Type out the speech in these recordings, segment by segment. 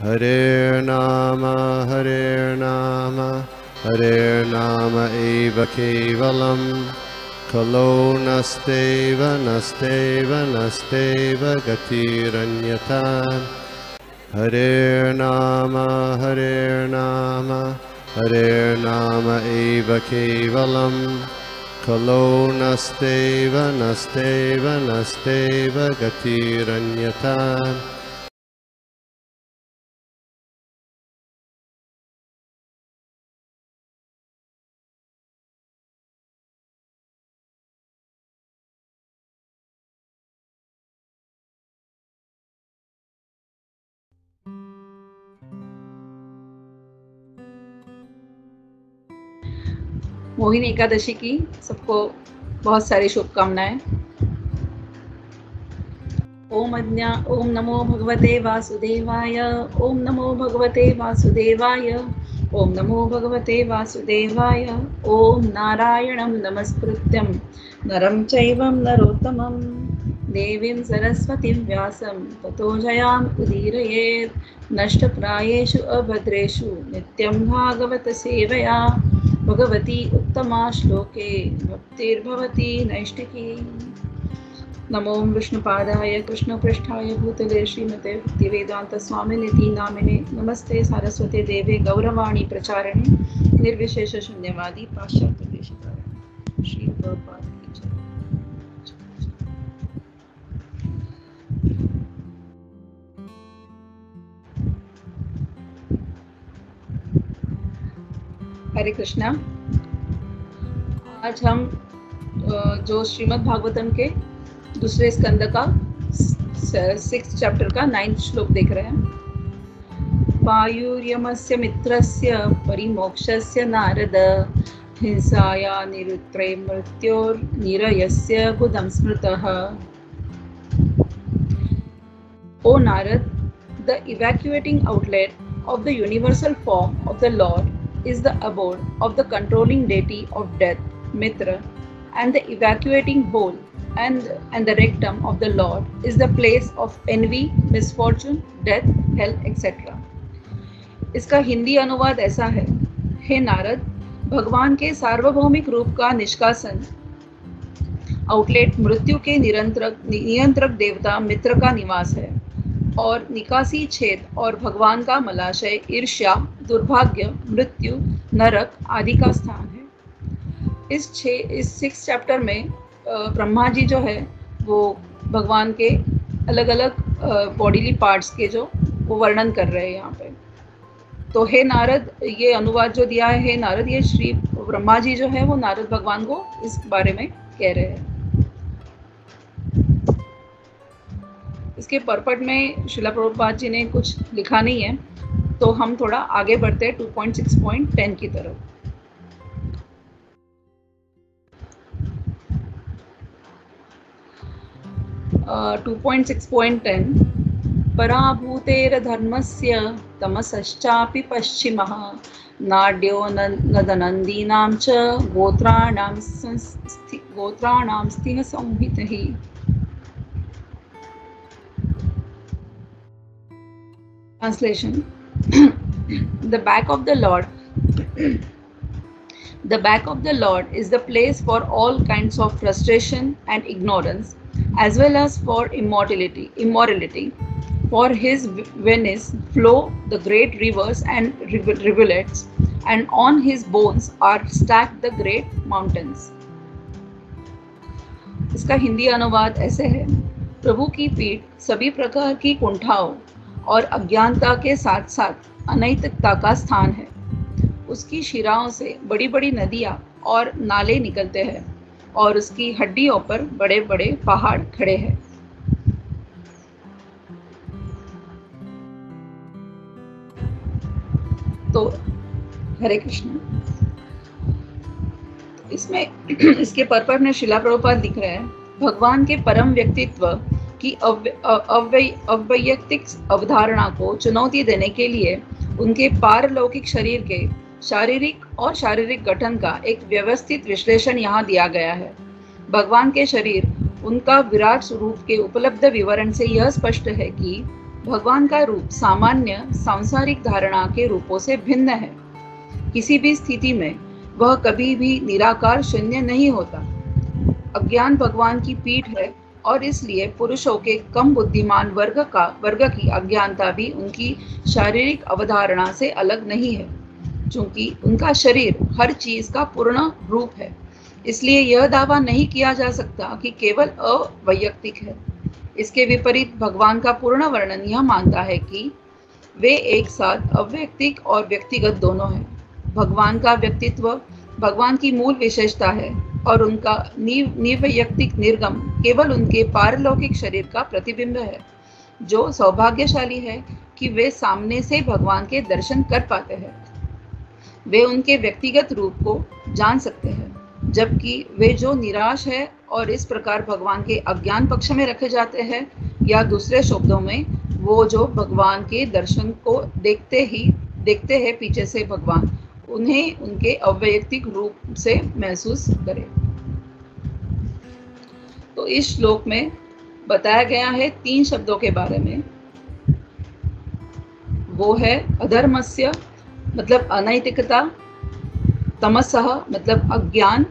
Hare Nama Hare Nama eva kevalam Kalo nasteva gatiranyata Hare Nama Hare Nama eva kevalam Kalo nasteva gatiranyata Mohini Ekadashi की सबको बहुत सारी शुभकामनाएं। ओम नमो भगवते वासुदेवाय। ओम नमो भगवते वासुदेवाय। ओम नमो भगवते वासुदेवाय। ओम नारायणं नमस्कृत्यं नरं चैवं नरोत्तमं देवीं सरस्वतीं व्यासं ततो जयाम् उदीरयेत्। नष्टप्रायेषु अभद्रेषु नित्यं भागवत सेवया भगवती उत्तमा श्लोके भक्तिर्भवती नैष्टिकी। नमो विष्णुपादाय कृष्णपृष्ठाय भूतले श्रीमते भक्तिवेदांत स्वामिनिति नामिने नमस्ते सारस्वते देवे गौरवाणी प्रचारिणे निर्विशेष शून्यवादी पाश्चात्य देशतारिणे। श्री प्रभुपाद की जय। हरे कृष्णा। आज हम जो श्रीमद् भागवतम के दूसरे स्कंद का 6th चैप्टर का 9th श्लोक देख रहे हैं। वायुर्यमस्य मित्रस्य परिमोक्षस्य नारद हिंसाया निरुत्रे मृत्योर्निरयस्य गुदं स्मृतः। O Narad, the evacuating outlet of the universal form of the Lord is the abode of the controlling deity of death, Mitra, and the evacuating bowl and the rectum of the Lord is the place of envy, misfortune, death, hell, etc. इसका हिंदी अनुवाद ऐसा है। हे नारद, भगवान के सार्वभौमिक रूप का निष्कासन आउटलेट मृत्यु के नियंत्रक देवता मित्र का निवास है और निकासी छेद और भगवान का मलाशय ईर्ष्या, दुर्भाग्य, मृत्यु, नरक आदि का स्थान है। इस 6th चैप्टर में ब्रह्मा जी जो है वो भगवान के अलग अलग बॉडीली पार्ट्स के जो वो वर्णन कर रहे हैं यहाँ पे। तो हे नारद, ये अनुवाद जो दिया है, हे नारद, ये श्री ब्रह्मा जी जो है वो नारद भगवान को इस बारे में कह रहे हैं। इसके परपट में श्रीला प्रभुपाद जी ने कुछ लिखा नहीं है, तो हम थोड़ा आगे बढ़ते हैं 2.6.10 की तरफ। uh, 2.6.10 पराभूतेरधर्मस्य तमसश्चापि पश्चिमः नाड्यो नदनन्दीनां च गोत्राणां स्थिः संहितः। Translation. The back of the Lord the back of the Lord is the place for all kinds of frustration and ignorance, as well as for immorality. For his veins flow the great rivers and rivulets, and on his bones are stacked the great mountains. इसका हिंदी अनुवाद ऐसे है। प्रभु की पीठ सभी प्रकार की कुंठाओं और अज्ञानता के साथ साथ अनैतिकता का स्थान है। उसकी शिराओं से बड़ी बड़ी नदियाँ और नाले निकलते हैं और उसकी हड्डियों पर बड़े बड़े पहाड़ खड़े हैं। तो हरे कृष्ण। इसमें इसके परपर में शिला प्रभुपाद लिख रहे हैं, भगवान के परम व्यक्तित्व की अवैयक्तिक अवधारणा को चुनौती देने के लिए उनके पारलौकिक शरीर के शारीरिक गठन का एक व्यवस्थित विश्लेषण यहाँ दिया गया है। भगवान के शरीर, उनका विराट स्वरूप के उपलब्ध विवरण से यह स्पष्ट है कि भगवान का रूप सामान्य सांसारिक धारणा के रूपों से भिन्न है। किसी भी स्थिति में वह कभी भी निराकार शून्य नहीं होता। अज्ञान भगवान की पीठ है और इसलिए पुरुषों के कम बुद्धिमान वर्ग की अज्ञानता भी उनकी शारीरिक अवधारणा से अलग नहीं है। चूंकि उनका शरीर हर चीज का पूर्ण रूप है, इसलिए यह दावा नहीं किया जा सकता कि केवल अवैयक्तिक है। इसके विपरीत भगवान का पूर्ण वर्णन यह मानता है कि वे एक साथ अवैयक्तिक और व्यक्तिगत दोनों हैं। भगवान का व्यक्तित्व भगवान की मूल विशेषता है और उनका निर्वैयक्तिक निर्गम केवल उनके पारलौकिक शरीर का प्रतिबिंब है, जो सौभाग्यशाली है कि वे सामने से भगवान के दर्शन कर पाते हैं। वे उनके व्यक्तिगत रूप को जान सकते हैं, जबकि वे जो निराश है और इस प्रकार भगवान के अज्ञान पक्ष में रखे जाते हैं, या दूसरे शब्दों में वो जो भगवान के दर्शन को देखते हैं पीछे से भगवान, उन्हें उनके अवैयक्तिक रूप से महसूस करें। तो इस श्लोक में बताया गया है 3 शब्दों के बारे में। वो है अधर्मस्य मतलब अनैतिकता, तमसः मतलब अज्ञान,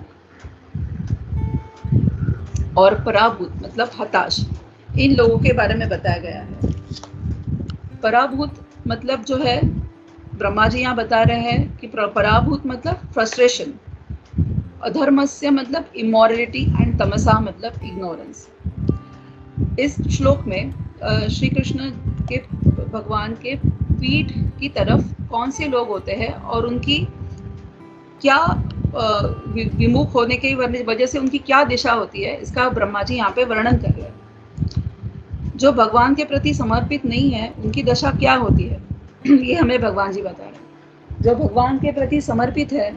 और पराभूत मतलब हताश। इन लोगों के बारे में बताया गया है। पराभूत मतलब जो है, ब्रह्मा जी यहाँ बता रहे हैं कि पराभूत मतलब फ्रस्ट्रेशन, अधर्मस्य मतलब इमोरलिटी एंड तमसा मतलब इग्नोरेंस। इस श्लोक में श्री कृष्ण के भगवान के पीठ की तरफ कौन से लोग होते हैं और उनकी क्या विमुख होने की वजह से उनकी क्या दिशा होती है, इसका ब्रह्मा जी यहाँ पे वर्णन कर रहे हैं। जो भगवान के प्रति समर्पित नहीं है उनकी दशा क्या होती है, ये हमें भगवान जी बता रहे हैं। जो भगवान के प्रति समर्पित है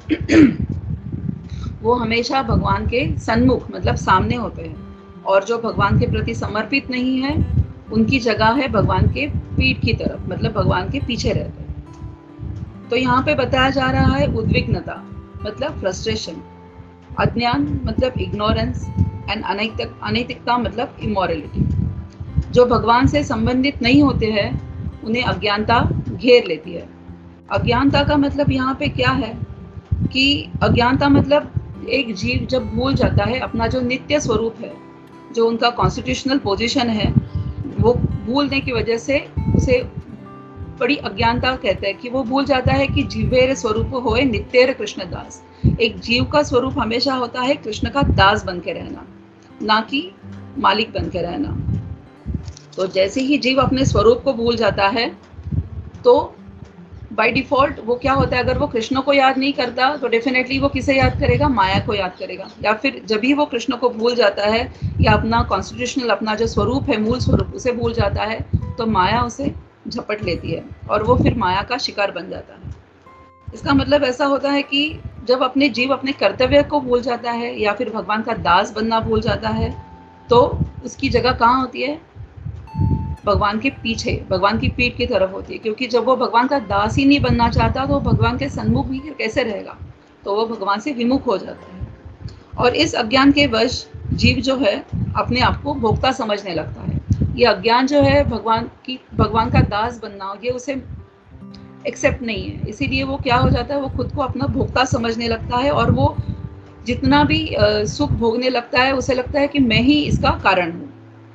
वो हमेशा भगवान के सन्मुख मतलब सामने होते हैं, और जो भगवान के प्रति समर्पित नहीं है उनकी जगह है भगवान के पीठ की तरफ मतलब भगवान के पीछे रहते हैं। तो यहाँ पे बताया जा रहा है उद्विग्नता मतलब फ्रस्ट्रेशन, अज्ञान मतलब इग्नोरेंस एंड अनैतिकता मतलब इमोरलिटी। जो भगवान से संबंधित नहीं होते हैं उन्हें अज्ञानता घेर लेती है। अज्ञानता का मतलब यहाँ पे क्या है कि अज्ञानता मतलब एक जीव जब भूल जाता है अपना जो नित्य स्वरूप है, जो उनका कॉन्स्टिट्यूशनल पोजीशन है, वो भूलने की वजह से उसे बड़ी अज्ञानता कहते हैं कि वो भूल जाता है कि जीवेर स्वरूप होए नित्येर कृष्ण दास। एक जीव का स्वरूप हमेशा होता है कृष्ण का दास बन के रहना, ना कि मालिक बन के रहना। तो जैसे ही जीव अपने स्वरूप को भूल जाता है तो बाय डिफॉल्ट वो क्या होता है, अगर वो कृष्ण को याद नहीं करता तो डेफिनेटली वो किसे याद करेगा, माया को याद करेगा। या फिर जब भी वो कृष्ण को भूल जाता है या अपना कॉन्स्टिट्यूशनल अपना जो स्वरूप है, मूल स्वरूप, उसे भूल जाता है तो माया उसे झपट लेती है और वो फिर माया का शिकार बन जाता है। इसका मतलब ऐसा होता है कि जब अपने जीव अपने कर्तव्य को भूल जाता है या फिर भगवान का दास बनना भूल जाता है तो उसकी जगह कहाँ होती है, भगवान के पीछे, भगवान की पीठ की तरफ होती है। क्योंकि जब वो भगवान का दास ही नहीं बनना चाहता तो भगवान के सन्मुख भी कैसे रहेगा, तो वो भगवान से विमुख हो जाता है। और इस अज्ञान के वश जीव जो है अपने आप को भोक्ता समझने लगता है। ये अज्ञान जो है भगवान का दास बनना, ये उसे एक्सेप्ट नहीं है। इसीलिए वो क्या हो जाता है, वो खुद को अपना भोक्ता समझने लगता है और वो जितना भी सुख भोगने लगता है उसे लगता है कि मैं ही इसका कारण हूँ।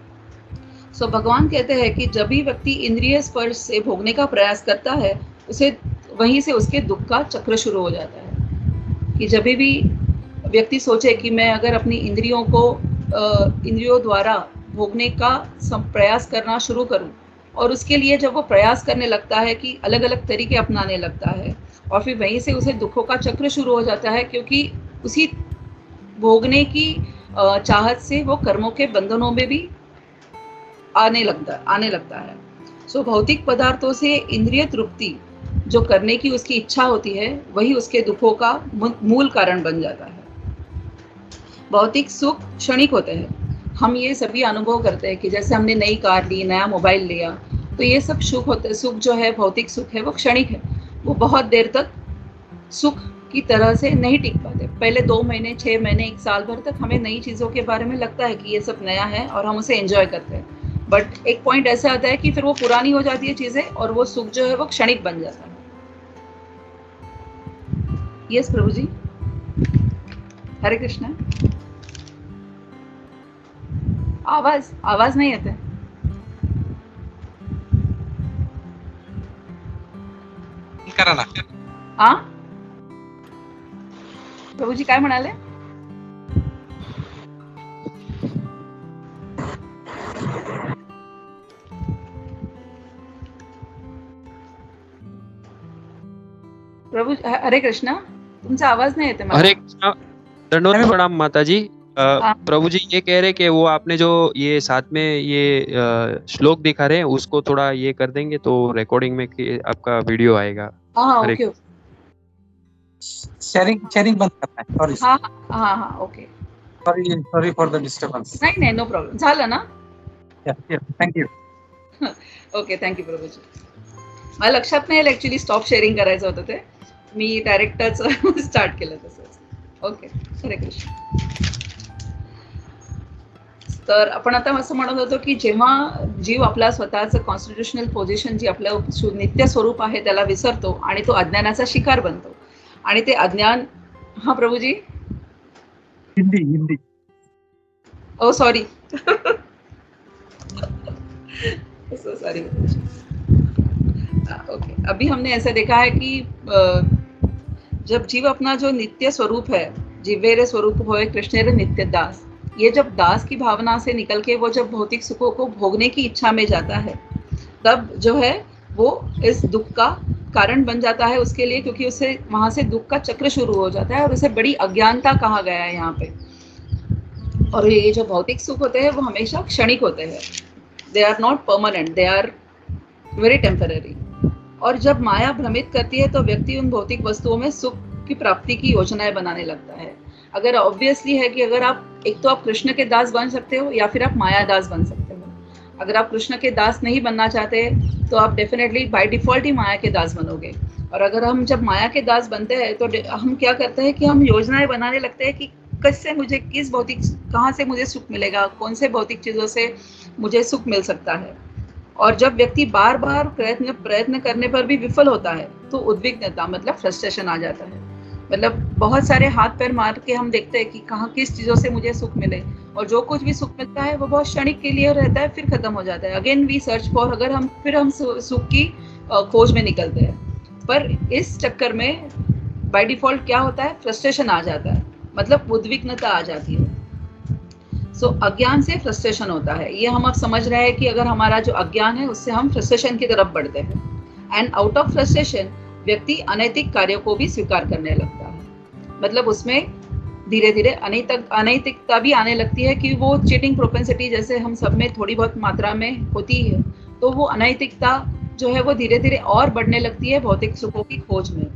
सो भगवान कहते हैं कि जब भी व्यक्ति इंद्रिय स्पर्श से भोगने का प्रयास करता है उसे वहीं से उसके दुख का चक्र शुरू हो जाता है। कि जब भी व्यक्ति सोचे कि मैं अगर अपनी इंद्रियों द्वारा भोगने का प्रयास करना शुरू करूं, और उसके लिए जब वो प्रयास करने लगता है कि अलग अलग तरीके अपनाने लगता है और फिर वहीं से उसे दुखों का चक्र शुरू हो जाता है, क्योंकि उसी भोगने की चाहत से वो कर्मों के बंधनों में भी आने लगता है। सो भौतिक पदार्थों से इंद्रिय तृप्ति जो करने की उसकी इच्छा होती है वही उसके दुखों का मूल कारण बन जाता है। भौतिक सुख क्षणिक होते हैं। हम ये सभी अनुभव करते हैं कि जैसे हमने नई कार ली, नया मोबाइल लिया, तो ये सब सुख जो है, भौतिक सुख है, वो क्षणिक है। वो बहुत देर तक सुख की तरह से नहीं टिक पाते। पहले 2 महीने, 6 महीने, 1 साल भर तक हमें नई चीज़ों के बारे में लगता है कि ये सब नया है और हम उसे एंजॉय करते हैं। बट एक पॉइंट ऐसा आता है कि फिर वो पुरानी हो जाती है चीजें और वो सुख जो है वो क्षणिक बन जाता है। यस प्रभु जी, हरे कृष्णा। आवाज आवाज नाही येते। करा ना। हा प्रभूजी काय म्हणाले? प्रभु हरे कृष्णा, तुमचा आवाज नहीं येते मला। हरे कृष्णा, दंडवत प्रणाम माता जी। हाँ। प्रभु जी ये कह रहे कि वो आपने जो ये साथ में ये श्लोक दिखा रहे हैं उसको थोड़ा ये कर देंगे तो रिकॉर्डिंग में आपका वीडियो आएगा। हाँ हरे ओके। शेअरिंग बंद करना है। सॉरी हाँ हाँ हाँ okay. Sorry for the disturbance. नाही नाही, नो प्रॉब्लेम, झालं ना? थँक्यू। Okay, thank you Prabhuji. मला लक्षात नाही ऍक्च्युली स्टॉप शेअरिंग करायचं होतं ते, मी डायरेक्टच स्टार्ट केलं तसंच। ओके, हरे कृष्ण। तर आपण आता असं म्हणत होतो की जेव्हा जीव आपला स्वतःचं कॉन्स्टिट्युशनल पोझिशन जी आपलं नित्य स्वरूप आहे त्याला विसरतो आणि तो अज्ञानाचा शिकार बनतो आणि ते अज्ञान, हा Prabhuji Hindi oh sorry so sorry. Okay, अभी हमने ऐसा देखा है कि जब जीव अपना जो नित्य स्वरूप है, जीवेरे स्वरूप होए कृष्णेरे नित्य दास, ये जब दास की भावना से निकल के वो जब भौतिक सुखों को भोगने की इच्छा में जाता है, तब जो है वो इस दुख का कारण बन जाता है उसके लिए, क्योंकि उसे वहां से दुख का चक्र शुरू हो जाता है और उसे बड़ी अज्ञानता कहा गया है यहाँ पे। और ये जो भौतिक सुख होते हैं वो हमेशा क्षणिक होते हैं, they are not permanent, they are very temporary. और जब माया भ्रमित करती है तो व्यक्ति उन भौतिक वस्तुओं में सुख की प्राप्ति की योजनाएं बनाने लगता है। अगर ऑब्वियसली है कि अगर आप एक तो आप कृष्ण के दास बन सकते हो या फिर आप माया दास बन सकते हो। अगर आप कृष्ण के दास नहीं बनना चाहते तो आप डेफिनेटली बाय डिफॉल्ट ही माया के दास बनोगे। और अगर हम जब माया के दास बनते हैं तो हम क्या करते हैं कि हम योजनाएं बनाने लगते हैं कि कैसे मुझे किस भौतिक, कहाँ से मुझे सुख मिलेगा, कौन से भौतिक चीजों से मुझे सुख मिल सकता है। और जब व्यक्ति बार बार प्रयत्न करने पर भी विफल होता है तो उद्विग्नता मतलब फ्रस्ट्रेशन आ जाता है। मतलब बहुत सारे हाथ पैर मार के हम देखते हैं कि कहाँ किस चीजों से मुझे सुख मिले, और जो कुछ भी सुख मिलता है वो बहुत क्षणिक के लिए रहता है, फिर खत्म हो जाता है। अगेन वी सर्च फॉर, अगर हम सुख की खोज में निकलते हैं। पर इस चक्कर में बाय डिफॉल्ट क्या होता है, फ्रस्ट्रेशन आ जाता है, मतलब उद्विग्नता आ जाती है। सो अज्ञान से फ्रस्ट्रेशन होता है। ये हम अब समझ रहे हैं कि अगर हमारा जो अज्ञान है उससे हम फ्रस्ट्रेशन की तरफ बढ़ते हैं। एंड आउट ऑफ फ्रस्ट्रेशन व्यक्ति अनैतिक कार्यों को भी स्वीकार करने लगता है। मतलब उसमें धीरे धीरे अनैतिकता भी आने लगती है कि वो चीटिंग प्रोपेंसिटी जैसे हम सब में थोड़ी बहुत मात्रा में होती है, तो वो अनैतिकता जो है वो धीरे धीरे और बढ़ने लगती है भौतिक सुखों की खोज में।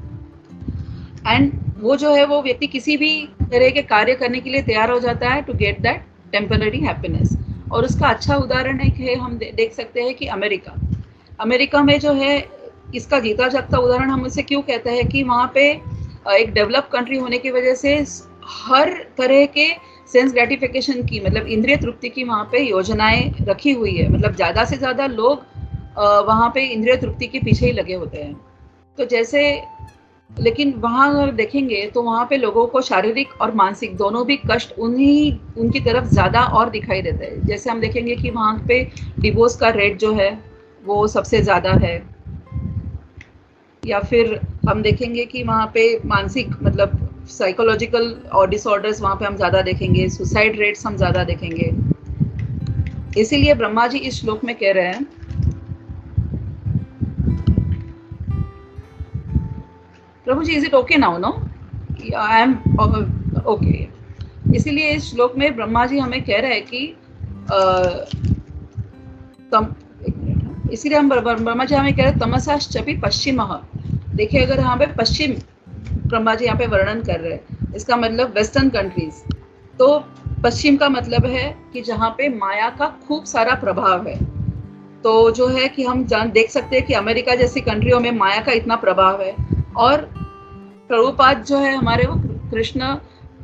एंड वो जो है वो व्यक्ति किसी भी तरह के कार्य करने के लिए तैयार हो जाता है to get that temporary happiness. और उसका अच्छा उदाहरण एक है, हम देख सकते हैं कि अमेरिका में जो है, इसका जीता जागता उदाहरण हम इसे क्यों कहते हैं कि वहाँ पे एक डेवलप कंट्री होने की वजह से हर तरह के सेंस ग्रेटिफिकेशन की, मतलब इंद्रिय तृप्ति की वहाँ पे योजनाएं रखी हुई है। मतलब ज़्यादा से ज़्यादा लोग वहाँ पे इंद्रिय तृप्ति के पीछे ही लगे होते हैं। तो जैसे, लेकिन वहाँ अगर देखेंगे तो वहाँ पे लोगों को शारीरिक और मानसिक दोनों भी कष्ट उनकी तरफ ज़्यादा और दिखाई देते हैं। जैसे हम देखेंगे कि वहाँ पे डिवोर्स का रेट जो है वो सबसे ज़्यादा है, या फिर हम देखेंगे कि वहाँ पे मानसिक मतलब साइकोलॉजिकल और डिसऑर्डर्स वहाँ पे हम ज़्यादा देखेंगे, सुसाइड रेट्स हम ज़्यादा देखेंगे। इसीलिए ब्रह्मा जी इस श्लोक में कह रहे हैं, प्रभु जी is it okay now? No, I am okay. इसीलिए इस श्लोक में ब्रह्मा जी हमें कह रहे हैं कि इसीलिए हम ब्रह्मा जी हमें कह रहे हैं तमसाश्चपि पश्चिमः। देखिए अगर यहाँ पे पश्चिम ब्रह्मा जी यहाँ पे वर्णन कर रहे हैं, इसका मतलब वेस्टर्न कंट्रीज। तो पश्चिम का मतलब है कि जहाँ पे माया का खूब सारा प्रभाव है। तो जो है कि हम देख सकते हैं कि अमेरिका जैसी कंट्रियों में माया का इतना प्रभाव है। और प्रभुपाद जो है हमारे, वो कृष्ण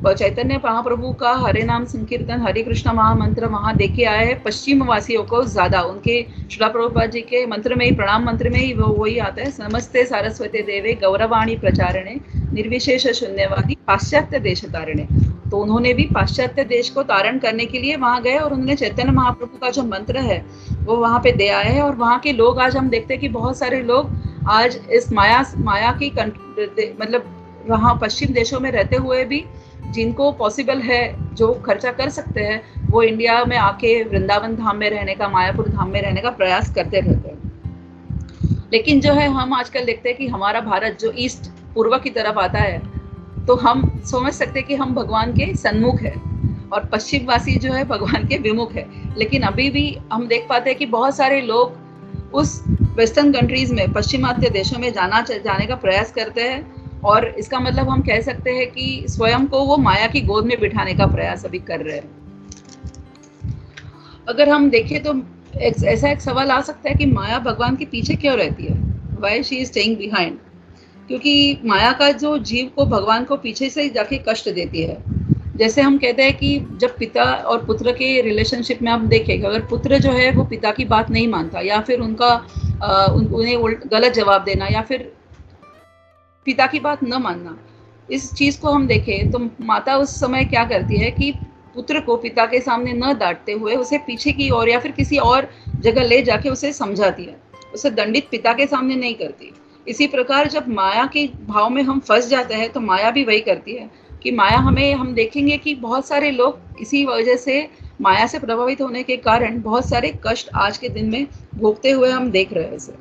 चैतन्य महाप्रभु का हरे नाम संकीर्तन, हरे कृष्ण महामंत्र वहाँ देखे आए हैं पश्चिम वासियों को ज्यादा। उनके श्रील प्रभुपाद जी के मंत्र में ही, प्रणाम मंत्र में ही वो वही आता है, नमस्ते सारस्वती देवे गौरवाणी प्रचारणे निर्विशेष शून्यवादी पाश्चात्य देश तारणे। तो उन्होंने भी पाश्चात्य देश को तारण करने के लिए वहां गए और उन्होंने चैतन्य महाप्रभु का जो मंत्र है वो वहां पे दे आए हैं। और वहां के लोग आज हम देखते हैं कि बहुत सारे लोग आज इस माया की मतलब वहाँ पश्चिम देशों में रहते हुए भी जिनको पॉसिबल है, जो खर्चा कर सकते हैं, वो इंडिया में आके वृंदावन धाम में रहने का, मायापुर धाम में रहने का प्रयास करते रहते हैं। लेकिन जो है हम आजकल देखते हैं कि हमारा भारत जो ईस्ट पूर्व की तरफ आता है, तो हम समझ सकते हैं कि हम भगवान के सन्मुख है और पश्चिम वासी जो है भगवान के विमुख है। लेकिन अभी भी हम देख पाते हैं कि बहुत सारे लोग उस वेस्टर्न कंट्रीज में, पश्चिमात्य देशों में जाने का प्रयास करते हैं। और इसका मतलब हम कह सकते हैं कि स्वयं को वो माया की गोद में बिठाने का प्रयास अभी कर रहे हैं। अगर हम देखें तो ऐसा एक सवाल आ सकता है कि माया भगवान के पीछे क्यों रहती है, why she is staying behind. क्योंकि माया का जो जीव को भगवान को पीछे से जाके कष्ट देती है। जैसे हम कहते हैं कि जब पिता और पुत्र के रिलेशनशिप में आप देखें, अगर पुत्र जो है वो पिता की बात नहीं मानता या फिर उन्हें गलत जवाब देना या फिर पिता की बात न मानना, इस चीज को हम देखें तो माता उस समय क्या करती है कि पुत्र को पिता के सामने न डांटते हुए उसे पीछे की ओर या फिर किसी और जगह ले जाके उसे समझाती है, उसे दंडित पिता के सामने नहीं करती। इसी प्रकार जब माया के भाव में हम फंस जाते हैं तो माया भी वही करती है कि माया हम देखेंगे कि बहुत सारे लोग इसी वजह से, माया से प्रभावित होने के कारण बहुत सारे कष्ट आज के दिन में भोगते हुए हम देख रहे हैं इसे।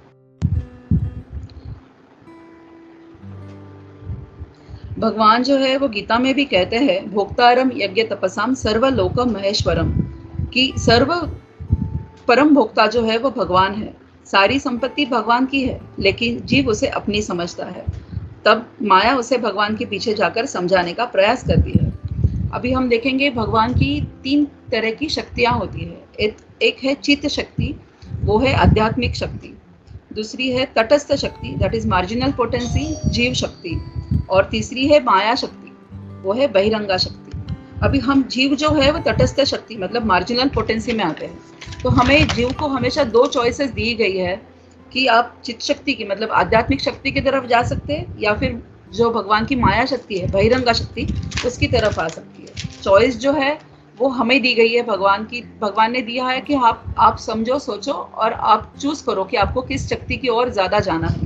भगवान जो है वो गीता में भी कहते हैं, भोक्तारम यज्ञ तपसाम सर्वलोकम महेश्वरम, कि सर्व परम भोक्ता जो है वो भगवान है। सारी संपत्ति भगवान की है लेकिन जीव उसे अपनी समझता है, तब माया उसे भगवान के पीछे जाकर समझाने का प्रयास करती है। अभी हम देखेंगे भगवान की 3 तरह की शक्तियां होती है। एक है चित्त शक्ति, वो है आध्यात्मिक शक्ति। दूसरी है तटस्थ शक्ति, दैट इज मार्जिनल पोटेंसी, जीव शक्ति। और तीसरी है माया शक्ति, वो है बहिरंगा शक्ति। अभी हम जीव जो है वो तटस्थ शक्ति मतलब मार्जिनल पोटेंसी में आते हैं। तो हमें जीव को हमेशा 2 चॉइसेस दी गई है कि आप चित्त शक्ति की मतलब आध्यात्मिक शक्ति की तरफ जा सकते हैं या फिर जो भगवान की माया शक्ति है, बहिरंगा शक्ति, उसकी तरफ आ सकती है। चॉइस जो है वो हमें दी गई है, भगवान ने दिया है कि आप समझो, सोचो और आप चूज करो कि आपको किस शक्ति की ओर ज्यादा जाना है।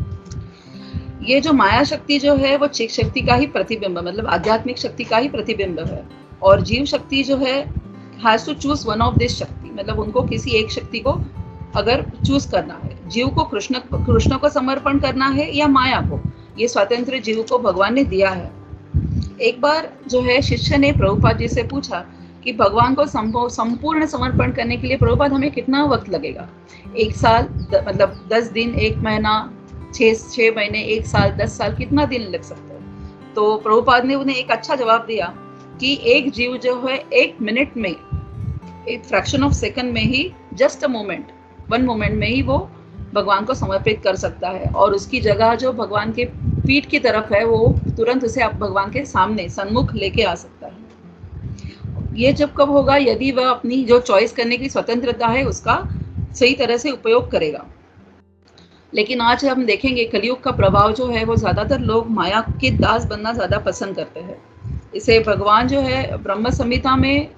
ये जो माया शक्ति जो है वो चित्त शक्ति का ही प्रतिबिंब मतलब आध्यात्मिक शक्ति का ही प्रतिबिंब है। और जीव शक्ति जो है has to choose one of this शक्ति, मतलब उनको किसी एक शक्ति को अगर चूज करना है, जीव को कृष्ण को समर्पण करना है या माया को, ये स्वतंत्र जीव को भगवान ने दिया है। एक बार जो है शिष्य ने प्रभुपाद जी से पूछा कि भगवान को संपूर्ण समर्पण करने के लिए प्रभुपाद हमें कितना वक्त लगेगा? 1 साल मतलब 10 दिन, 1 महीना, 6 महीने, 1 साल, 10 साल, कितना दिन लग सकता है? तो प्रभुपाद ने उन्हें एक अच्छा जवाब दिया कि एक जीव जो है 1 मिनट में, एक फ्रैक्शन ऑफ सेकंड में ही, जस्ट अ मोमेंट, 1 मोमेंट में ही वो भगवान को समर्पित कर सकता है और उसकी जगह जो भगवान के पीठ की तरफ है वो तुरंत उसे आप भगवान के सामने सन्मुख लेके आ सकता है। ये जब कब होगा? यदि वह अपनी जो चॉइस करने की स्वतंत्रता है उसका सही तरह से उपयोग करेगा। लेकिन आज हम देखेंगे कलयुग का प्रभाव जो है वो ज्यादातर लोग माया के दास बनना ज्यादा पसंद करते हैं। इसे भगवान जो है ब्रह्म संहिता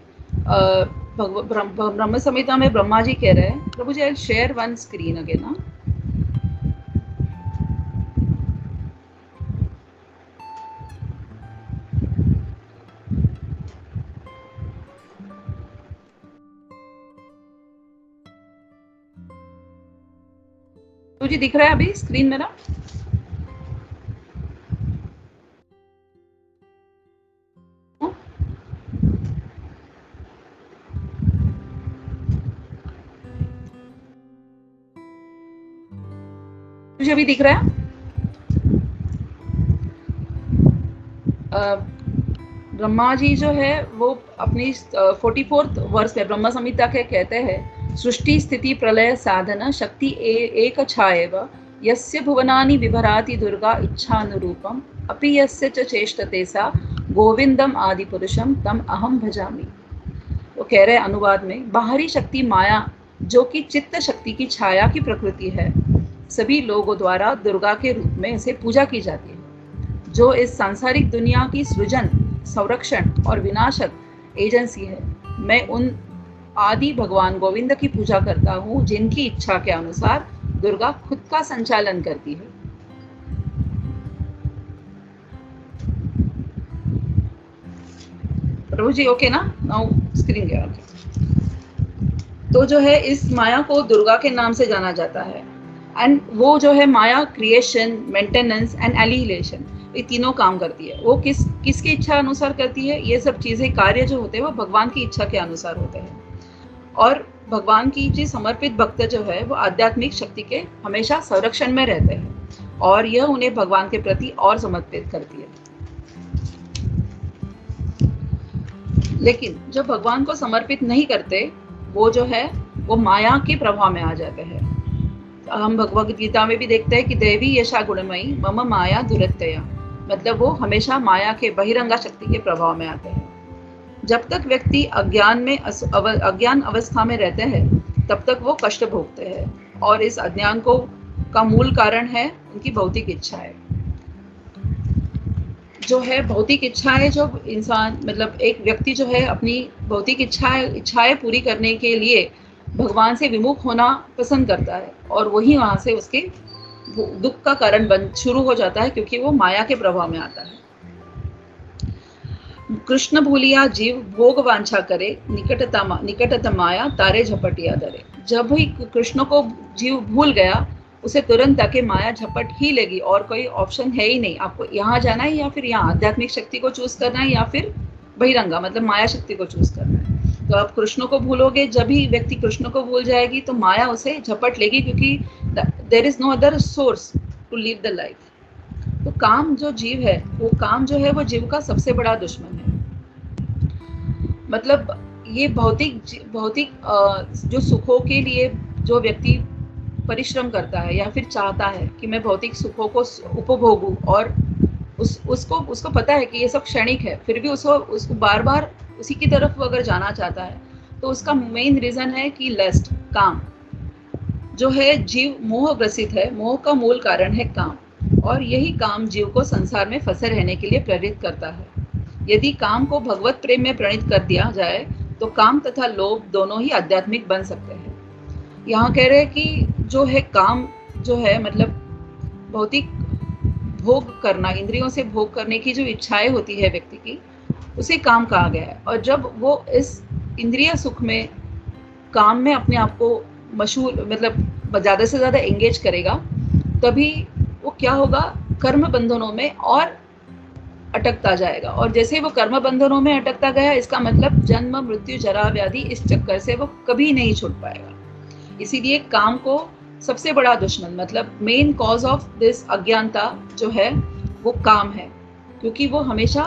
में ब्रह्मा जी कह रहे हैं। प्रभु जी, I share one screen again ना। तुझे दिख रहा है अभी स्क्रीन मेरा? तुझे अभी दिख रहा है? ब्रह्मा जी जो है वो अपनी 44th वर्ष में ब्रह्म संहिता के कहते हैं, सृष्टि स्थिति प्रलय साधन शक्ति एक छाएव यस्य भुवनानि विभराति दुर्गा इच्छानुरूपम अपि यस्य च चेष्टते सा गोविंदम आदि पुरुषम तम अहम भजामि। वो कह रहे हैं अनुवाद में, बाहरी शक्ति माया जो कि चित्त शक्ति की छाया की प्रकृति है, सभी लोगों द्वारा दुर्गा के रूप में इसे पूजा की जाती है, जो इस सांसारिक दुनिया की सृजन, संरक्षण और विनाशक एजेंसी है। मैं उन आदि भगवान गोविंद की पूजा करता हूँ जिनकी इच्छा के अनुसार दुर्गा खुद का संचालन करती है। प्रभु जी ओके ना? नाउ स्क्रीन गया। तो जो है इस माया को दुर्गा के नाम से जाना जाता है। एंड वो जो है माया क्रिएशन, मेंटेनेंस एंड एलिहिलेशन, ये तीनों काम करती है। वो किसकी इच्छा अनुसार करती है? ये सब चीजें, कार्य जो होते हैं वो भगवान की इच्छा के अनुसार होते हैं। और भगवान की जी समर्पित भक्त जो है वो आध्यात्मिक शक्ति के हमेशा संरक्षण में रहते हैं और यह उन्हें भगवान के प्रति और समर्पित करती है। लेकिन जो भगवान को समर्पित नहीं करते, वो जो है वो माया के प्रभाव में आ जाते हैं। हम भगवद गीता में भी देखते हैं कि देवी यशा गुणमयी मम माया दुरत्यया, मतलब वो हमेशा माया के बहिरंगा शक्ति के प्रभाव में आते हैं। जब तक व्यक्ति अज्ञान अवस्था में रहते हैं तब तक वो कष्ट भोगते हैं और इस अज्ञान का मूल कारण है उनकी भौतिक इच्छाएं। जो है भौतिक इच्छाएं, जो इंसान मतलब एक व्यक्ति जो है अपनी भौतिक इच्छाएं पूरी करने के लिए भगवान से विमुख होना पसंद करता है और वही वहां से उसके दुख का कारण शुरू हो जाता है, क्योंकि वो माया के प्रभाव में आता है। कृष्ण भूलिया जीव भोग वांछा करे, निकटतमाया तारे झपटिया दरे। जब ही कृष्ण को जीव भूल गया, उसे तुरंत आके माया झपट ही लेगी और कोई ऑप्शन है ही नहीं। आपको यहाँ जाना है या फिर यहाँ आध्यात्मिक शक्ति को चूज करना है या फिर बहिरंगा मतलब माया शक्ति को चूज करना है। तो आप कृष्ण को भूलोगे, जब ही व्यक्ति कृष्ण को भूल जाएगी तो माया उसे झपट लेगी, क्योंकि there is no other source to live the life. तो काम जो जीव है, वो काम जो है वो जीव का सबसे बड़ा दुश्मन है। मतलब ये भौतिक जो सुखों के लिए जो व्यक्ति परिश्रम करता है या फिर चाहता है कि मैं भौतिक सुखों को उपभोगूं और उसको पता है कि ये सब क्षणिक है, फिर भी उसको बार बार उसी की तरफ अगर जाना चाहता है, तो उसका मेन रीजन है कि लस्ट, काम जो है जीव मोह ग्रसित है। मोह का मूल कारण है काम, और यही काम जीव को संसार में फंसे रहने के लिए प्रेरित करता है। यदि काम को भगवत प्रेम में प्रणीत कर दिया जाए तो काम तथा लोभ दोनों ही आध्यात्मिक बन सकते हैं। यहाँ कह रहे हैं कि जो है काम जो है मतलब भौतिक भोग करना, इंद्रियों से भोग करने की जो इच्छाएं होती है व्यक्ति की, उसे काम कहा गया है। और जब वो इस इंद्रिय सुख में, काम में अपने आप को मशहूर मतलब ज़्यादा से ज़्यादा एंगेज करेगा, तभी वो क्या होगा, कर्म बंधनों में और अटकता जाएगा। और जैसे वो कर्म बंधनों में अटकता गया, इसका मतलब जन्म मृत्यु जरा व्याधि, इस चक्कर से वो कभी नहीं छूट पाएगा। इसीलिए काम को सबसे बड़ा दुश्मन मतलब मेन कॉज ऑफ दिस अज्ञानता जो है वो काम है, क्योंकि वो हमेशा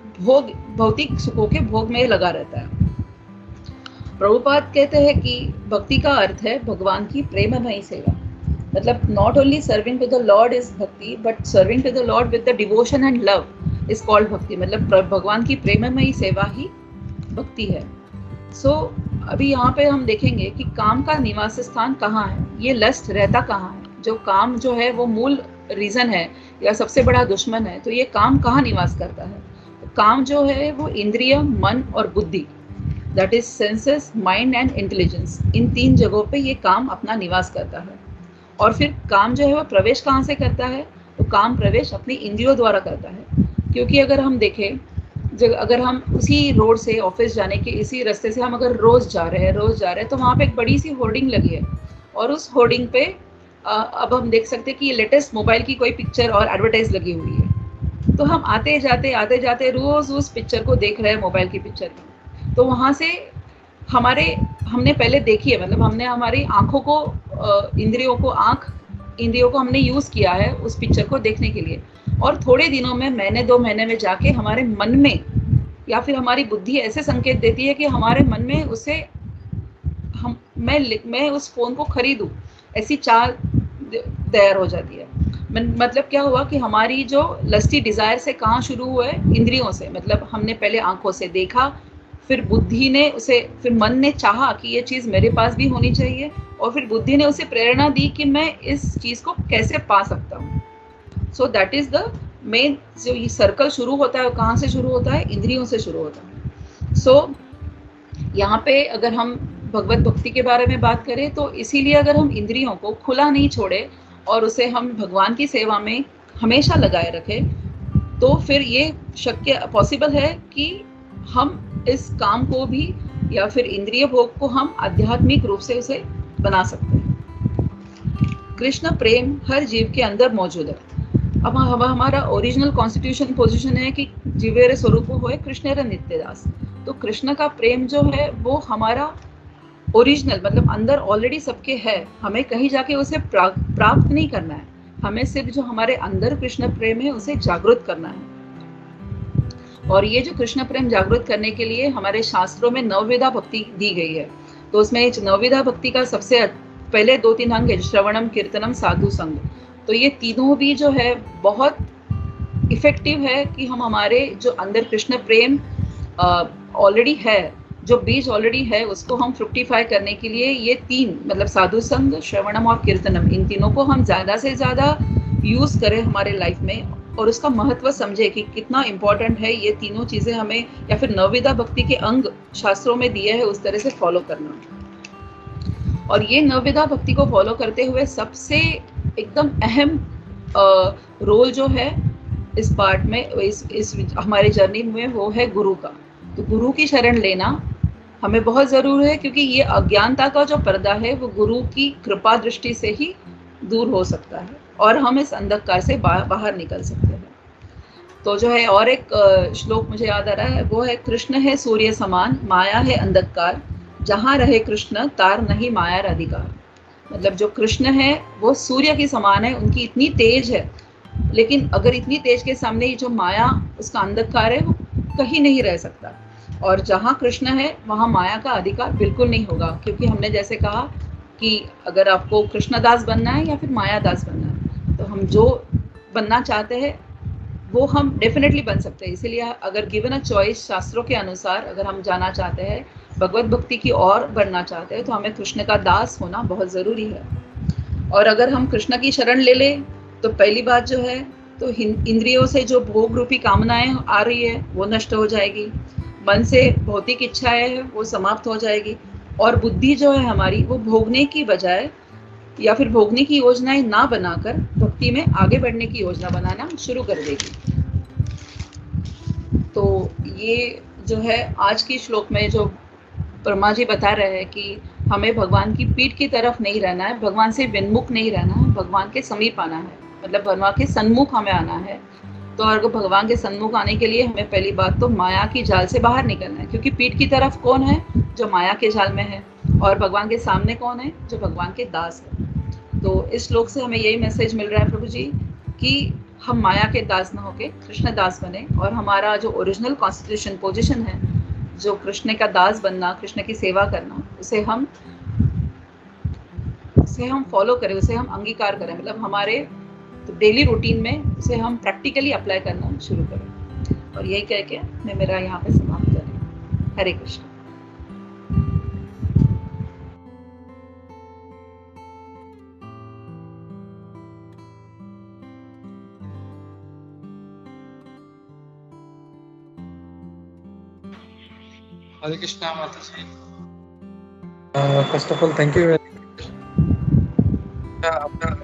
भौतिक सुखों के भोग में लगा रहता है। प्रभुपाद कहते हैं कि भक्ति का अर्थ है भगवान की प्रेममयी सेवा। मतलब not only serving to the lord is भक्ति, but serving to the lord with the devotion and love is called भक्ति। मतलब भगवान की प्रेममयी सेवा ही भक्ति है। सो अभी यहाँ पे हम देखेंगे कि काम का निवास स्थान कहाँ है, ये लस्ट रहता कहाँ है। जो काम जो है वो मूल रीजन है या सबसे बड़ा दुश्मन है, तो ये काम कहाँ निवास करता है। तो काम जो है वो इंद्रिय, मन और बुद्धि, that is senses, mind and intelligence, इन तीन जगहों पे ये काम अपना निवास करता है। और फिर काम जो है वो प्रवेश कहाँ से करता है, तो काम प्रवेश अपनी इंद्रियों द्वारा करता है। क्योंकि अगर हम देखें, अगर हम उसी रोड से ऑफिस जाने के इसी रास्ते से हम अगर रोज जा रहे हैं तो वहाँ पे एक बड़ी सी होर्डिंग लगी है, और उस होर्डिंग पे अब हम देख सकते हैं कि ये लेटेस्ट मोबाइल की कोई पिक्चर और एडवर्टाइज लगी हुई है। तो हम आते जाते रोज उस पिक्चर को देख रहे हैं, मोबाइल की पिक्चर को। तो वहाँ से हमने पहले देखी है, मतलब हमने हमारी आंखों को, इंद्रियों को हमने यूज किया है उस पिक्चर को देखने के लिए। और थोड़े दिनों में, महीने 2 महीने में जाके हमारे मन में या फिर हमारी बुद्धि ऐसे संकेत देती है कि हमारे मन में उसे मैं उस फोन को खरीदूं, ऐसी चाह तैयार हो जाती है। मतलब क्या हुआ कि हमारी जो लस्टी डिजायर से कहाँ शुरू हुआ है, इंद्रियों से। मतलब हमने पहले आंखों से देखा, फिर बुद्धि ने उसे, फिर मन ने चाहा कि ये चीज मेरे पास भी होनी चाहिए, और फिर बुद्धि ने उसे प्रेरणा दी कि मैं इस चीज को कैसे पा सकता हूँ। So that is the main, जो ये सर्कल शुरू होता है वो कहाँ से शुरू होता है, इंद्रियों से शुरू होता है। सो यहाँ पे अगर हम भगवत भक्ति के बारे में बात करें तो इसीलिए अगर हम इंद्रियों को खुला नहीं छोड़े और उसे हम भगवान की सेवा में हमेशा लगाए रखें, तो फिर ये शक्य पॉसिबल है कि हम इस काम को भी या फिर इंद्रिय भोग को हम आध्यात्मिक रूप से उसे बना सकते हैं। कृष्ण प्रेम हर जीव के अंदर मौजूद है। अब हमारा ओरिजिनल कॉन्स्टिट्यूशन पोजीशन है कि जीवेर स्वरूप होए कृष्णेर नित्यदास। तो कृष्ण का प्रेम जो है वो हमारा ओरिजिनल, मतलब अंदर ऑलरेडी सबके है, हमें कहीं जाके उसे प्राप्त नहीं करना है, हमें सिर्फ जो हमारे अंदर कृष्ण प्रेम है उसे जागृत करना है। और ये जो कृष्ण प्रेम जागृत करने के लिए हमारे शास्त्रों में नवविधा भक्ति दी गई है। तो उसमें नवविधा भक्ति का सबसे पहले 2-3 अंग है, श्रवणम, कीर्तनम, साधु संग। तो ये तीनों भी जो है बहुत इफेक्टिव है कि हम हमारे जो अंदर कृष्ण प्रेम ऑलरेडी है, जो बीज ऑलरेडी है, उसको हम फ्रुक्टिफाई करने के लिए ये तीन, मतलब साधु संग, श्रवणम और कीर्तनम, इन तीनों को हम ज्यादा से ज्यादा यूज करें हमारे लाइफ में और उसका महत्व समझे कि कितना इंपॉर्टेंट है ये तीनों चीजें हमें, या फिर नवविधा भक्ति के अंग शास्त्रों में दिए है उस तरह से फॉलो करना। और ये नवविधा भक्ति को फॉलो करते हुए सबसे एकदम अहम रोल जो है इस पार्ट में, इस हमारे जर्नी में, वो है गुरु का। तो गुरु की शरण लेना हमें बहुत जरूरी है, क्योंकि ये अज्ञानता का जो पर्दा है वो गुरु की कृपा दृष्टि से ही दूर हो सकता है और हम इस अंधकार से बाहर निकल सकते हैं। तो जो है और एक श्लोक मुझे याद आ रहा है, वो है कृष्ण है सूर्य समान, माया है अंधकार, जहाँ रहे कृष्ण तार नहीं माया अधिकार। मतलब जो कृष्ण है वो सूर्य के समान है, उनकी इतनी तेज है, लेकिन अगर इतनी तेज के सामने ये जो माया, उसका अंधकार है, वो कहीं नहीं रह सकता। और जहाँ कृष्ण है वहाँ माया का अधिकार बिल्कुल नहीं होगा, क्योंकि हमने जैसे कहा कि अगर आपको कृष्णदास बनना है या फिर मायादास बनना है, तो हम जो बनना चाहते हैं वो हम डेफिनेटली बन सकते हैं। इसीलिए अगर गिवन अ चॉइस, शास्त्रों के अनुसार अगर हम जाना चाहते हैं, भगवत भक्ति की ओर बढ़ना चाहते हैं, तो हमें कृष्ण का दास होना बहुत ज़रूरी है। और अगर हम कृष्ण की शरण ले लें तो पहली बात जो है, तो इंद्रियों से जो भोग रूपी कामनाएं आ रही है वो नष्ट हो जाएगी, मन से भौतिक इच्छाएं वो समाप्त हो जाएगी, और बुद्धि जो है हमारी वो भोगने की बजाय या फिर भोगने की योजनाएं ना बनाकर भक्ति में आगे बढ़ने की योजना बनाना शुरू कर देगी। तो ये जो है आज की श्लोक में जो ब्रह्मा जी बता रहे हैं कि हमें भगवान की पीठ की तरफ नहीं रहना है, भगवान से विन्मुख नहीं रहना है, भगवान के समीप आना है, मतलब भगवान के सन्मुख हमें आना है। तो अगर भगवान के सन्मुख आने के लिए हमें पहली बात तो माया की जाल से बाहर निकलना है, क्योंकि पीठ की तरफ कौन है, जो माया के जाल में है, और भगवान के सामने कौन है, जो भगवान के दास है। तो इस श्लोक से हमें यही मैसेज मिल रहा है प्रभु जी कि हम माया के दास न होके कृष्ण दास बने, और हमारा जो ओरिजिनल कॉन्स्टिट्यूशन पोजीशन है, जो कृष्ण का दास बनना, कृष्ण की सेवा करना, उसे हम फॉलो करें, उसे हम अंगीकार करें, मतलब हमारे डेली रूटीन में उसे हम प्रैक्टिकली अप्लाई करना शुरू करें। और यही कह के मैं मेरा यहाँ पे समाप्त कर रही हूँ। हरे कृष्ण। हरे कृष्णा माता जी। First of all thank you very much. आपका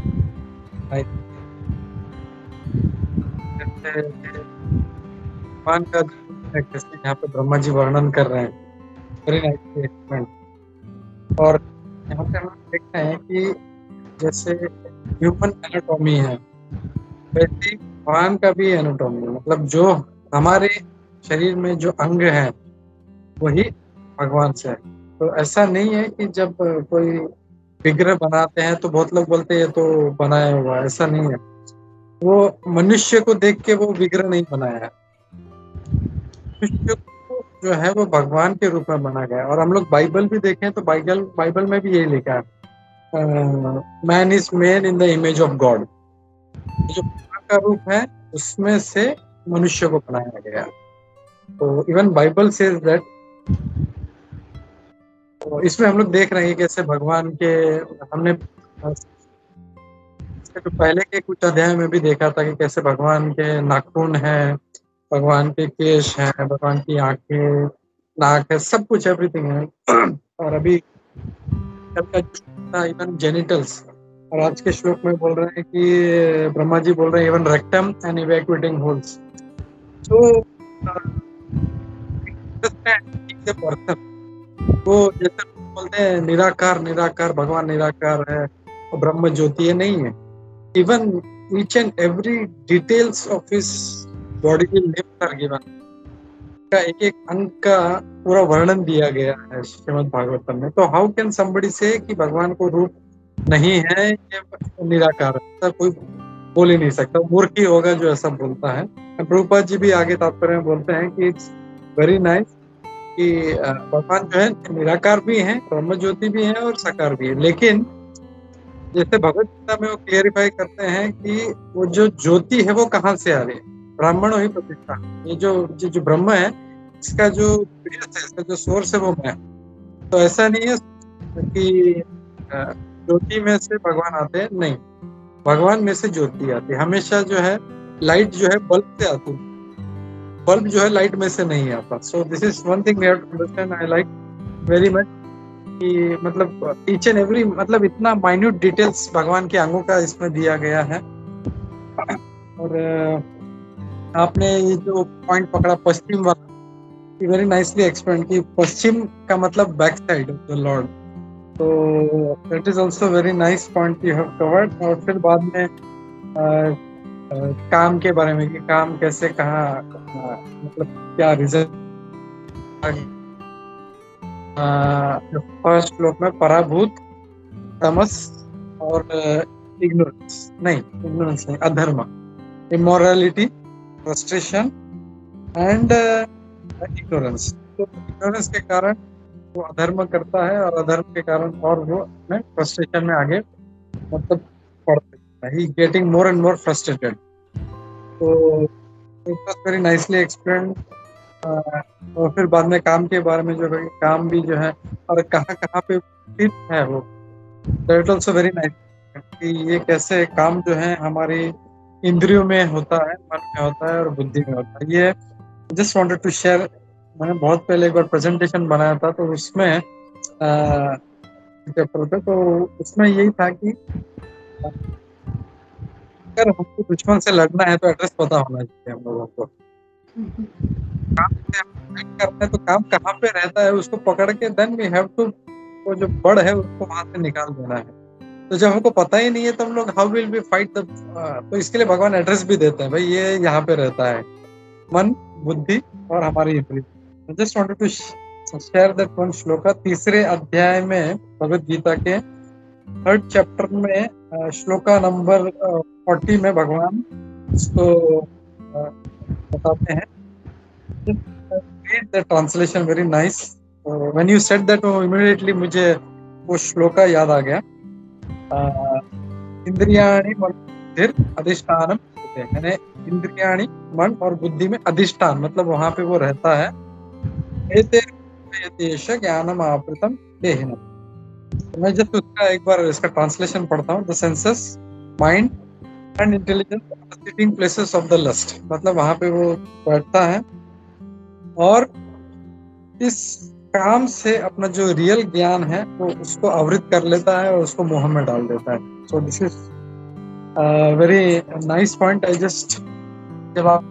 भगवान का जैसे यहाँ पे ब्रह्मा जी वर्णन कर रहे हैं, वेरी नाइस स्टेटमेंट। और यहाँ पे हम देखते हैं कि जैसे ह्यूमन एनाटॉमी है, वैसे भगवान का भी एनाटॉमी है, मतलब जो हमारे शरीर में जो अंग है वही भगवान से है। तो ऐसा नहीं है कि जब कोई विग्रह बनाते हैं तो बहुत लोग बोलते हैं ये तो बनाया हुआ, ऐसा नहीं है। वो मनुष्य को देख के वो विग्रह नहीं बनाया है, मनुष्य को जो है वो भगवान के रूप में बना गया। और हम लोग बाइबल भी देखें तो बाइबल में भी यही लिखा है, man is made in the image of God. जो भगवान का रूप है उसमें से मनुष्य को बनाया गया। तो इवन बाइबल सेज दैट, तो इसमें हम लोग देख रहे हैं कि कैसे भगवान के, हमने इसके तो पहले के कुछ अध्याय में भी देखा था कि कैसे भगवान के नाखून है, भगवान के केश है, भगवान की आंखें, नाक है, सब कुछ एवरीथिंग है। और अभी कल का इवन जेनिटल्स, और आज के श्लोक में बोल रहे हैं कि ब्रह्मा जी बोल रहे हैं even rectum and evacuating holes. तो पर्सन वो जैसे बोलते हैं निराकार निराकार, भगवान निराकार है और ब्रह्म ज्योति है, नहीं है। Even each and every details of his body limbs are given, का एक एक अंग का पूरा वर्णन दिया गया है श्रीमद् भागवतम में। तो हाउ कैन समबडी से कि भगवान को रूप नहीं है, ये निराकार है, ऐसा कोई बोल ही नहीं सकता, मूर्ख ही होगा जो ऐसा बोलता है। प्रभुपाद जी भी आगे तात्पर्य में बोलते हैं कि इट्स वेरी नाइस कि भगवान जो है निराकार भी है, ब्रह्म ज्योति भी है और साकार भी है। लेकिन जैसे भगवत गीता में वो क्लियरिफाई करते हैं कि वो जो ज्योति है वो कहाँ से आ रही है, ब्राह्मणों ही प्रतिष्ठा। ये जो ब्रह्म है इसका जो बेस है, इसका जो सोर्स है वो मैं। तो ऐसा नहीं है कि ज्योति में से भगवान आते हैं, नहीं, भगवान में से ज्योति आती है। हमेशा जो है लाइट जो है बल्ब से आती है, बल्ब जो है लाइट में से नहीं आता। So this is one thing we have to understand, I like very much कि मतलब ईच एंड एवरी, मतलब इतना माइन्यूट डिटेल्स भगवान के अंगों का इसमें दिया गया है। और आपने ये जो पॉइंट पकड़ा पश्चिम वाला, वेरी नाइसली एक्सप्लेन कि पश्चिम का मतलब back side of the lord. तो that is also very nice point you have covered. और फिर बाद में काम के बारे में कि काम कैसे, कहाँ, मतलब क्या रिजल्ट। फर्स्ट श्लोक में पराभूत, तमस और इग्नोरेंस नहीं, अधर्म, इमोरलिटी, फ्रस्ट्रेशन एंड इग्नोरेंस। तो इग्नोरेंस के कारण वो अधर्म करता है और अधर्म के कारण और वो अपने फ्रस्ट्रेशन में आगे मतलब पड़ता है, he getting more and more frustrated. तो it was very nicely explained. और फिर बाद में काम के बारे में जो है, काम भी जो है और कहाँ कहाँ पे स्थित है वो, दैट आल्सो वेरी नाइस कि ये कैसे काम जो है हमारी इंद्रियों में होता है, मन में होता है और बुद्धि में होता है। ये जस्ट वांटेड टू शेयर। मैंने बहुत पहले एक बार प्रेजेंटेशन बनाया था तो उसमें पेपर पे, तो उसमें यही था कि अगर हमको दुश्मन से लड़ना है तो एड्रेस पता होना चाहिए हम लोगों को। काम करना है तो काम कहाँ पे रहता है उसको पकड़ के देन वी हैव टू, वो जो बड़ है उसको वहां से निकाल देना है। तो जब हमको पता ही नहीं है तो हम लोग how will be fight the, तो इसके लिए भगवान एड्रेस भी देते हैं, भाई ये यहाँ पे रहता है, मन, बुद्धि और हमारी इंद्रिय। Just wanted to share that one shloka. तीसरे अध्याय में भगवत गीता के 3rd चैप्टर में श्लोका नंबर 40 में भगवान इसको बताते हैं। Read the translation, very nice. When you said that, immediately मुझे वो श्लोका याद आ गया। इंद्रियाणि मन बुद्धिर अधिष्ठानम होते हैं, यानी इंद्रियाणि मन और बुद्धि में अधिष्ठान मतलब वहां पे वो रहता है। एतेर् ज्ञानम आवृतम देहिनम। मैं जब उसका एक बार इसका ट्रांसलेशन पढ़ता हूँ, the senses, mind and intelligence are sitting places of the lust, मतलब वहां पे वो बैठता है और इस काम से अपना जो रियल ज्ञान है वो उसको आवृत कर लेता है और उसको मोह में डाल देता है। So this is very nice point. I just, जब आप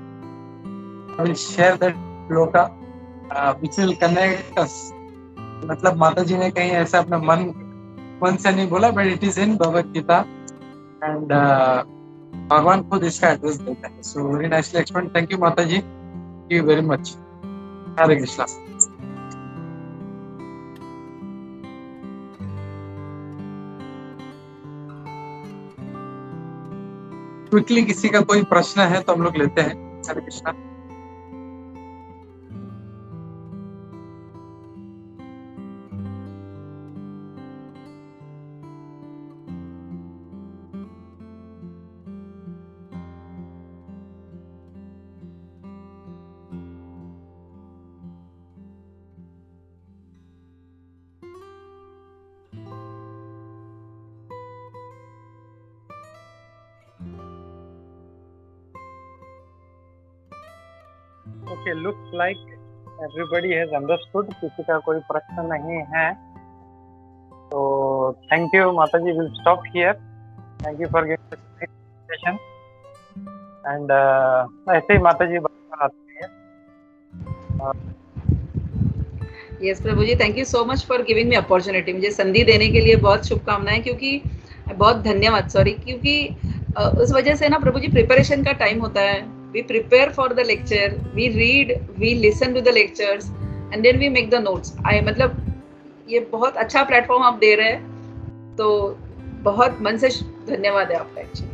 share that shloka which will connect us, मतलब माता जी ने कहीं ऐसा अपना मन से नहीं बोला, but it is in Bhagavad Gita and भगवान खुद इसका एड्रेस देते हैं। So very nicely explain, thank you माता जी, thank you very much. Hare Krishna. Quickly किसी का कोई प्रश्न है तो हम लोग लेते हैं। Hare Krishna. Okay, looks like everybody has understood, किसी का कोई प्रश्न नहीं है। तो थैंक यू माता जी, will stop here. Thank you for giving this presentation and ऐसे ही माता जी बात आती है। यस प्रभु जी, thank you so much for giving me opportunity. मुझे संधि देने के लिए बहुत शुभकामनाएं, क्योंकि बहुत धन्यवाद, क्योंकि उस वजह से ना प्रभु जी प्रिपरेशन का टाइम होता है। We prepare for the lecture, we read, we listen to the lectures and then we make the notes. मतलब ये बहुत अच्छा प्लेटफॉर्म आप दे रहे हैं, तो बहुत मन से धन्यवाद है आपका एक्चुअली।